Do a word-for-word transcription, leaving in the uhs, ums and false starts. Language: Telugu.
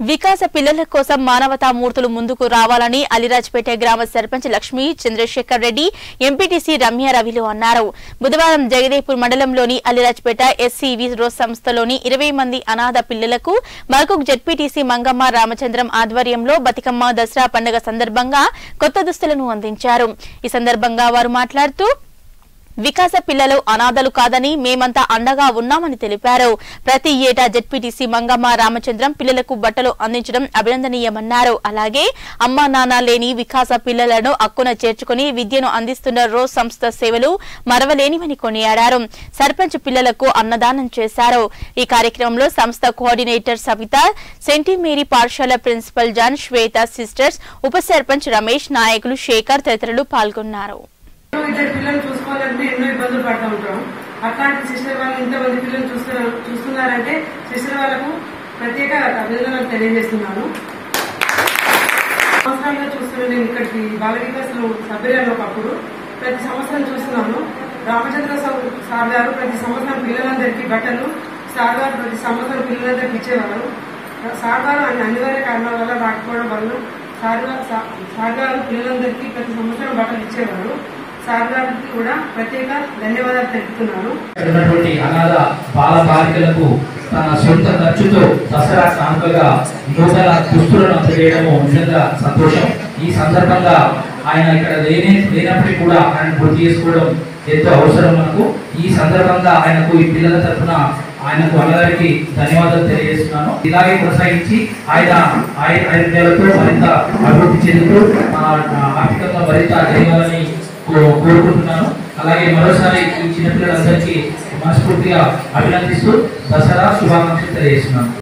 వికాస పిల్లల కోసం మానవతా మూర్తులు ముందుకు రావాలని అలిరాజ్పేట గ్రామ సర్పంచ్ లక్ష్మీ చంద్రశేఖర్ రెడ్డి ఎంపీటీసీ రమ్య రవిలు అన్నారు. బుధవారం జగదేపూర్ మండలంలోని అలిరాజ్పేట ఎస్సీవీ రోజ్ సంస్థలోని ఇరవై మంది అనాథ పిల్లలకు మర్కుక్ జెడ్పీటీసీ మంగమ్మ రామచంద్రం ఆధ్వర్యంలో బతికమ్మ దసరా పండుగ సందర్భంగా కొత్త దుస్తులను అందించారు. ఈ సందర్భంగా వారు మాట్లాడుతూ వికాస పిల్లలు అనాథలు కాదని మేమంతా అండగా ఉన్నామని తెలిపారు. ప్రతి ఏటా జెడ్పీటీసీ మంగమ్మ రామచంద్రం పిల్లలకు బట్టలు అందించడం అభినందనీయమన్నారు. అలాగే అమ్మా నాన్న లేని వికాస పిల్లలను అక్కున చేర్చుకుని విద్యను అందిస్తున్న రోజ్ సంస్థ సేవలు మరవలేనివని కొనియాడారు. సర్పంచ్ పిల్లలకు అన్నదానం చేశారు. ఈ కార్యక్రమంలో సంస్థ కోఆర్డినేటర్ సవిత, సెంట్ మేరీ పాఠశాల ప్రిన్సిపల్ జాన్, శ్వేత సిస్టర్స్, ఉప సర్పంచ్ రమేష్, నాయకులు శేఖర్ తదితరులు పాల్గొన్నారు. ఇద్దరు పిల్లలు చూసుకోవాలంటే ఎన్నో ఇబ్బందులు పడుతూ ఉంటాం. అట్లాంటి సిస్టర్ వాళ్ళు ఇంతమంది పిల్లలు చూస్తున్నారు చూస్తున్నారంటే సిస్టర్ వాళ్ళకు ప్రత్యేక అభినందనలు తెలియజేస్తున్నాను. సంవత్సరాలుగా చూస్తున్నాను నేను ఇక్కడికి బాల వికాసంలో సభ్యులను ఒకప్పుడు ప్రతి సంవత్సరం చూస్తున్నాను. రామచంద్ర సార్ గారు ప్రతి సంవత్సరం పిల్లలందరికీ బట్టలు, సార్ గారు ప్రతి సంవత్సరం పిల్లలందరికీ ఇచ్చేవారు. సార్ గారు అనివార్య కారణాల వల్ల రాకపోవడం వల్ల సార్ సార్ గారు పిల్లలందరికీ ప్రతి సంవత్సరం బట్టలు ఇచ్చేవారు. సార్ గారికి కూడా ప్రత్యేక ధన్యవాదాలు తెలుపుతున్నాను. అనాథ బాల బాలికలకు తన సొంత ఖర్చుతో దసరా కానుకగా నూతన దుస్తులను అందజేయడము నిజంగా సంతోషం. ఈ సందర్భంగా ఆయన ఇక్కడ లేని లేనప్పటికీ కూడా ఆయన గుర్తు చేసుకోవడం ఎంతో అవసరం మనకు. ఈ సందర్భంగా ఆయనకు ఈ పిల్లల తరఫున ఆయనకు అందరికి ధన్యవాదాలు తెలియజేస్తున్నాను. ఇలాగే కొనసాగించి ఆయన ఆయుర్వేదాలతో మరింత అభివృద్ధి చెందుతూ ఆర్థికంగా మరింత చేయాలని కోరుకుంటున్నాను. అలాగే మరోసారి ఈ చిన్నపిల్లలందరికీ మనస్ఫూర్తిగా అభినందిస్తూ దసరా శుభాకాంక్షలు తెలియజేస్తున్నాను.